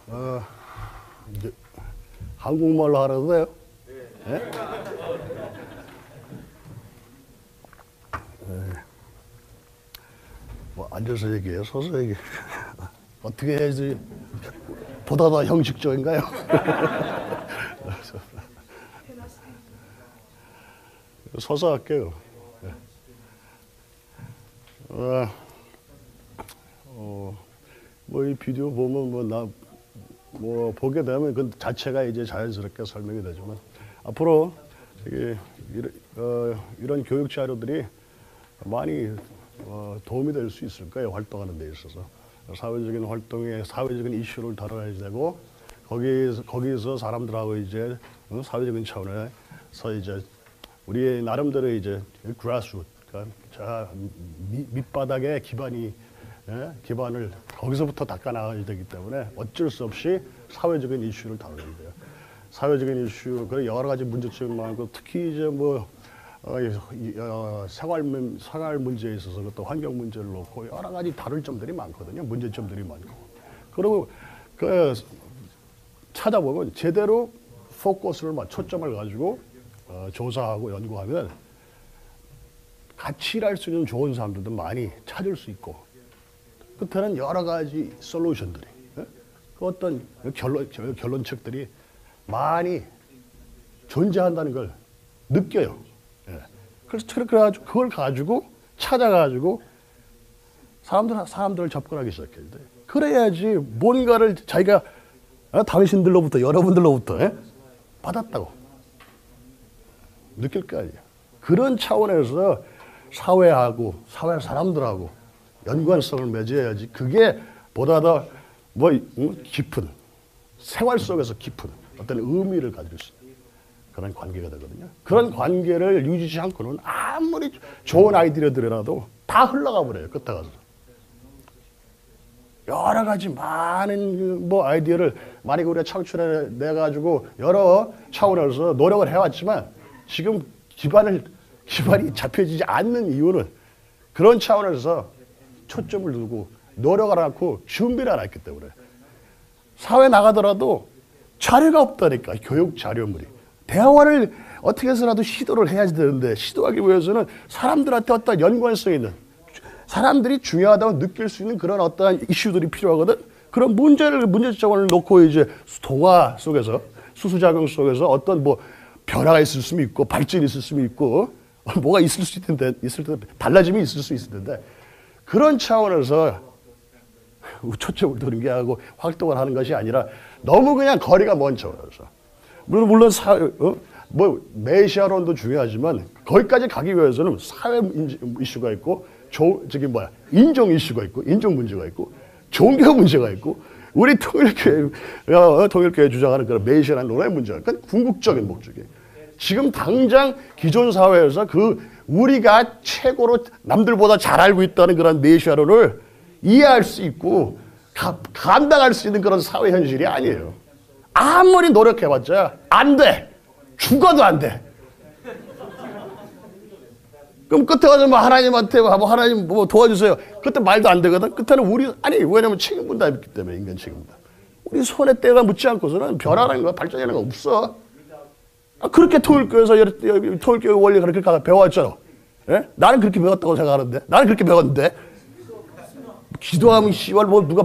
이제 한국말로 하라도 돼요? 네? 네. 뭐 앉아서 얘기해요? 서서 얘기해요? 어떻게 해야지 보다 더 형식적인가요? 서서 할게요. 네. 뭐 이 비디오 보면 뭐 보게 되면 그 자체가 이제 자연스럽게 설명이 되지만 앞으로 이런 교육 자료들이 많이 도움이 될 수 있을 거예요. 활동하는 데 있어서 사회적인 활동에 사회적인 이슈를 다뤄야 되고 거기서 사람들하고 이제 사회적인 차원에서 이제 우리의 나름대로 이제 grassroot, 그러니까 밑바닥의 기반을 거기서부터 닦아 나가야 되기 때문에 어쩔 수 없이 사회적인 이슈를 다뤄야 돼요. 사회적인 이슈, 그 여러 가지 문제점 많고 특히 이제 뭐 생활 문제에 있어서 또 환경 문제를 놓고 여러 가지 다룰 점들이 많거든요. 문제점들이 많고. 그리고 찾아보면 제대로 초점을 가지고 조사하고 연구하면 같이 일할 수 있는 좋은 사람들도 많이 찾을 수 있고 끝에는 여러 가지 솔루션들이 그 어떤 결론책들이 많이 존재한다는 걸 느껴요. 그래서 그걸 가지고 찾아가지고 사람들을 접근하기 시작해야 돼. 그래야지 뭔가를 자기가 당신들로부터 여러분들로부터 받았다고 느낄 거 아니에요. 그런 차원에서 사회하고 사회 사람들하고 연관성을 맺어야지 그게 보다 더 깊은 생활 속에서 깊은 어떤 의미를 가질 수 있는 그런 관계가 되거든요. 그런 관계를 유지치 않고는 아무리 좋은 아이디어들이라도 다 흘러가 버려요. 끝에 가서. 여러 가지 많은 아이디어를 만약에 우리가 창출해 가지고 여러 차원에서 노력을 해왔지만 지금 기반이 잡혀지지 않는 이유는 그런 차원에서 초점을 두고 노력을 안 하고 준비를 안 했기 때문에 사회 나가더라도 자료가 없다니까. 교육 자료물이. 대화를 어떻게 해서라도 시도를 해야지 되는데 시도하기 위해서는 사람들한테 어떤 연관성 있는 사람들이 중요하다고 느낄 수 있는 그런 어떤 이슈들이 필요하거든. 그런 문제점을 놓고 이제 동화 속에서 수수작용 속에서 어떤 변화가 있을 수 있고 발전이 있을 수 있고 뭐가 있을 텐데 달라짐이 있을 수 있을 텐데 그런 차원에서 초점을 두는 게 하고 활동을 하는 것이 아니라 너무 그냥 거리가 먼 차원에서 물론 메시아론도 중요하지만 거기까지 가기 위해서는 사회 이슈가 있고 인종 이슈가 있고 인종 문제가 있고 종교 문제가 있고 우리 통일교회 주장하는 그런 메시아라는 논의 문제가 그건 궁극적인 목적이에요. 지금 당장 기존 사회에서 우리가 최고로 남들보다 잘 알고 있다는 그런 메시아론을 이해할 수 있고 감당할 수 있는 그런 사회 현실이 아니에요. 아무리 노력해봤자 안 돼. 죽어도 안 돼. 그럼 끝에 가서 하나님한테 하나님 도와주세요. 그때 말도 안 되거든. 끝에는 왜냐면 책임분담이 있기 때문에 인간 책임분담. 우리 손에 때가 묻지 않고서는 변화라는 거 발전이라는 거 없어. 그렇게 통일교회 원리 그렇게 배워왔잖아. 예? 나는 그렇게 배웠다고 생각하는데. 나는 그렇게 배웠는데. 기도하면 씨발 누가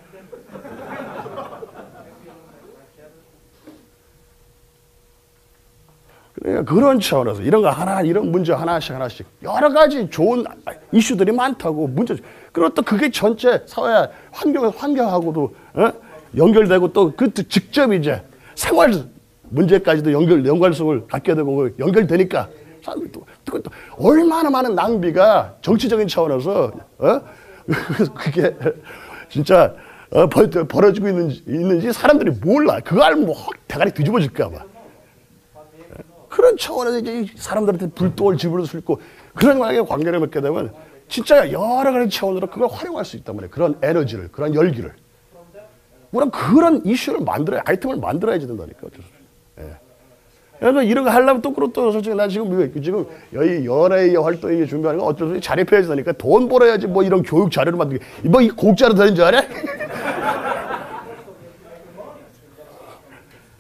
그러니까 그런 차원에서 이런 문제 하나씩 여러 가지 좋은 이슈들이 많다고 그리고 또 그게 전체 사회 환경하고도 연결되고 또 직접 이제 생활 문제까지도 연관성을 갖게 되고 연결되니까 사람들이 또 얼마나 많은 낭비가 정치적인 차원에서 그게 진짜 벌어지고 있는지 사람들이 몰라. 그거 알면 대가리 뒤집어질까 봐. 그런 차원에서 이제 사람들한테 불똥을 집을 수 있고 그런 관계를 맺게 되면 진짜 여러 가지 차원으로 그걸 활용할 수 있단 말이에요. 그런 에너지를, 그런 열기를. 우리는 그런 이슈를 아이템을 만들어야지 된다니까. 그래서 이런 거 하려면 또 솔직히 난 지금 여기 연예인 활동에 준비하는 거 어쩔 수 없이 자립해야지 되니까 돈 벌어야지 이런 교육 자료를 만들게. 이 공짜로 되는 줄 알아?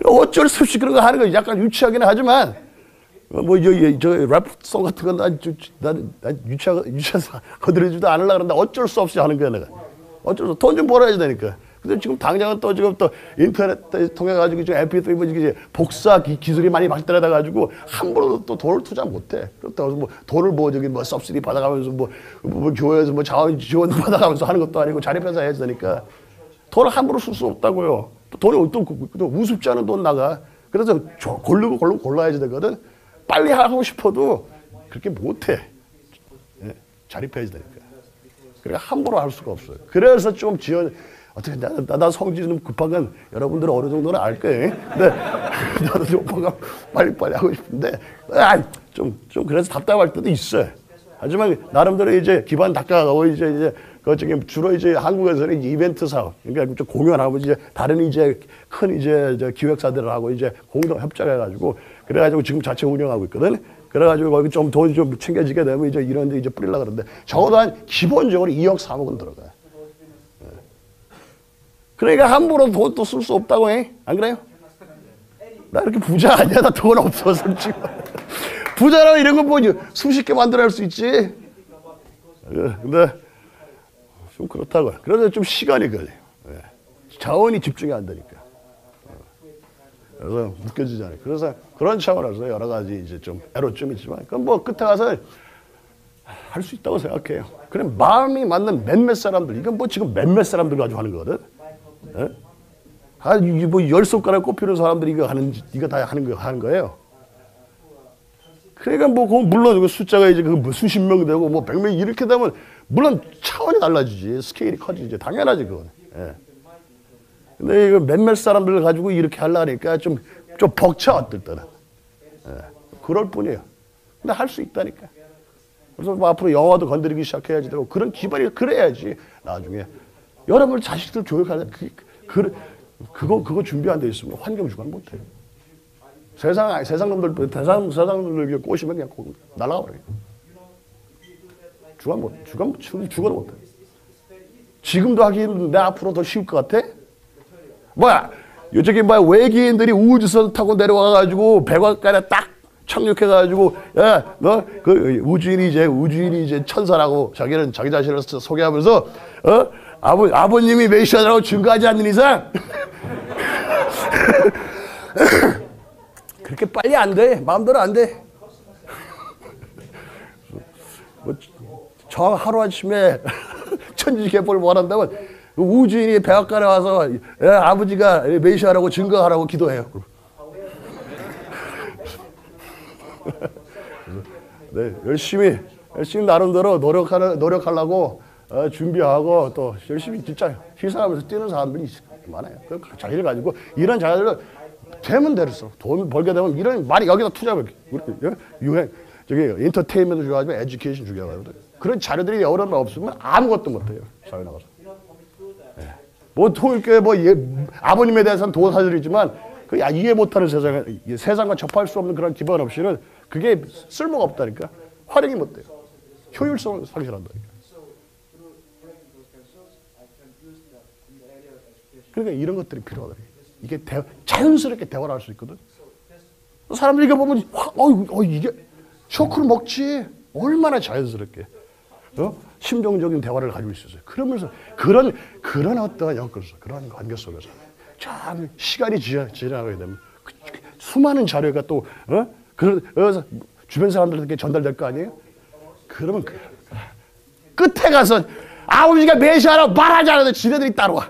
어쩔 수 없이 그런 거 하는 거 약간 유치하긴 하지만 저 랩송 같은 건 난 유치해서 거들어주지도 않으려고 그런다. 어쩔 수 없이 하는 거야 내가. 어쩔 수 없이 돈 좀 벌어야 되니까. 근데 지금 당장은 또 지금 또 인터넷 통해 가지고 지금 MP3 뭐 이제 복사 기술이 많이 발달해 가지고 함부로 또 돈을 투자 못 해. 그렇다고 뭐 돈을 뭐 저기 뭐 서브시디 받아가면서 뭐 교회에서 뭐 자원 지원 받아가면서 하는 것도 아니고 자립해서 해야 되니까 돈을 함부로 쓸 수 없다고요. 또 돈이 또 우습지 않은 돈 나가. 그래서 고르고 골라야지 되거든. 빨리 하고 싶어도 그렇게 못 해. 예, 자립해야지 되니까. 그러니까 함부로 할 수가 없어요. 그래서 좀 어떻게 나 성질이 좀 급한 건 여러분들은 어느 정도는 알 거예요. 근데 나도 좀 빨리 하고 싶은데 좀 그래서 답답할 때도 있어요. 하지만 나름대로 이제 기반 닦아가고 이제 저기 주로 이제 한국에서는 이벤트 사업, 그러니까 좀 공연하고 이제 다른 이제 큰 이제 기획사들하고 이제 공동 협작해가지고 그래가지고 지금 자체 운영하고 있거든. 그래가지고 거기 좀 돈 좀 챙겨지게 되면 이제 이런 데 이제 뿌리려고 그러는데 적어도 한 기본적으로 2억 3억은 들어가요. 그러니까 함부로 돈도 쓸 수 없다고 해. 안 그래요? 나 이렇게 부자 아니야. 나 돈 없어 솔직히. 부자라면 이런 거 뭐 수십 개 만들어낼 수 있지. 근데 좀 그렇다고요. 그래서 좀 시간이 걸려요. 자원이 집중이 안 되니까. 그래서 묶여지잖아요. 그래서 그런 차원에서 여러 가지 이제 좀 애로점이 있지만 그건 뭐 끝에 가서 할 수 있다고 생각해요. 그래 마음이 맞는 몇몇 사람들, 이건 뭐 지금 몇몇 사람들 가지고 하는 거거든. 뭐 10손가락 꼽히는 사람들이 이거 다 하는 거예요. 그러니까 뭐 물론 숫자가 이제 뭐 수십 명 되고 뭐 100명 이렇게 되면 물론 차원이 달라지지, 스케일이 커지지, 당연하지 그건. 예. 근데 이거 몇몇 사람들 가지고 이렇게 하려니까 좀 벅차 어떨 때는. 예. 그럴 뿐이에요. 근데 할 수 있다니까. 그래서 뭐 앞으로 영화도 건드리기 시작해야지 되고 그런 기반이 그래야지 나중에 여러분 자식들 교육하는 그거 준비 안 돼 있으면 환경 주관 못 해요. 세상 놈들 꼬시면 그냥 날아가 버려요. 주관 못 해. 지금도 하긴 내 앞으로 더 쉬울 것 같아? 뭐야? 저기 뭐야 외계인들이 우주선 타고 내려와가지고 백악관에 딱 착륙해가지고 야 너 그 우주인이 이제 천사라고 자기는 자기 자신을 소개하면서 아버님이 메시아라고 증거하지 않는 이상 그렇게 빨리 안 돼. 마음대로 안 돼. 뭐 저 하루아침에 천지개보를 원한다면 우주인이 백악관에 와서 아버지가 메시아라고 증거하라고 기도해요. 네, 열심히 나름대로 노력하려고 준비하고 또 열심히 진짜 희생하면서 뛰는 사람들이 많아요. 그 자기를 가지고 이런 자료를 되면 될수록 돈 벌게 되면 이런 많이 여기다 투자하면 유행 저기 엔터테인먼트 중요하지만 에듀케이션 중요하거든. 그런 자료들이 여러 번 없으면 아무것도 못해요. 사회 나가서. 네. 뭐 통일교회 아버님에 대해서는 도사들이지만 그 이해 못하는 세상과 접할 수 없는 그런 기반 없이는 그게 쓸모가 없다니까. 활용이 못 돼요. 효율성을 상실한다니까. 그러니까 이런 것들이 필요하다. 이게 자연스럽게 대화를 할 수 있거든. 사람들이 이거 보면 이게 쇼크를 먹지. 얼마나 자연스럽게 심정적인 대화를 가지고 있었어요. 그러면서 그런 어떤 연결성, 그런 관계 속에서 참 시간이 지나가게 되면 수많은 자료가 또 그래서 주변 사람들에게 전달될 거 아니에요? 그러면 끝에 가서 아버지가 메시아라고 말하지 않아도 지네들이 따라와.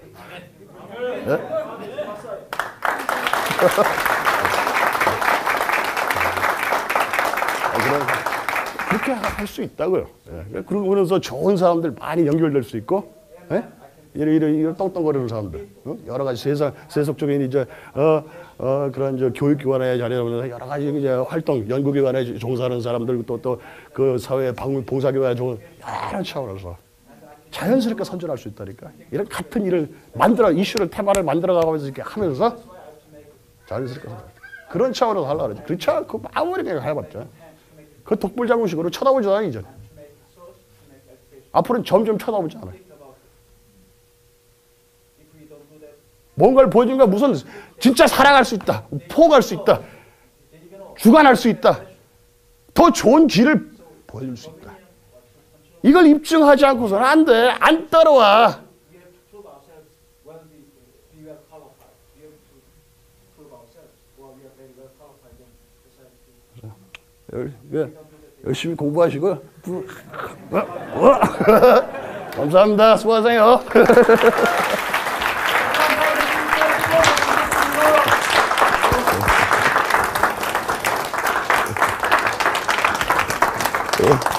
그렇게 할 수 있다고요. 그러면서 좋은 사람들 많이 연결될 수 있고, 이런 떵떵거리는 사람들, 여러 가지 세속적인 이제 그런 교육기관의 자리라면서 여러 가지 이제 활동, 연구기관에 종사하는 사람들 또 그 사회 봉사기관에 여러 차원에서 자연스럽게 선전할 수 있다니까. 이런 같은 일을 이슈를 테마를 만들어가면서 이렇게 하면서 자연스럽게 그런 차원에서 하려고 그러지. 그렇지 않고 아무리 그냥 해봤자. 그 독불장군식으로 쳐다보지 않아요, 이제. 앞으로는 점점 쳐다보지 않아요. 뭔가를 보여준 거야. 무슨 진짜 살아갈 수 있다. 포옹할 수 있다. 주관할 수 있다. 더 좋은 길을 보여줄 수 있다. 이걸 입증하지 않고서는 안 돼. 안 따라와. 열심히 공부하시고 감사합니다. 수고하세요. 예.